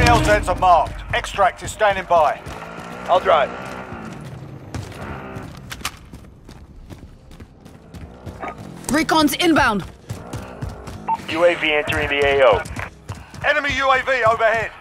LZs are marked. Extract is standing by. I'll drive. Recon's inbound. UAV entering the AO. Enemy UAV overhead.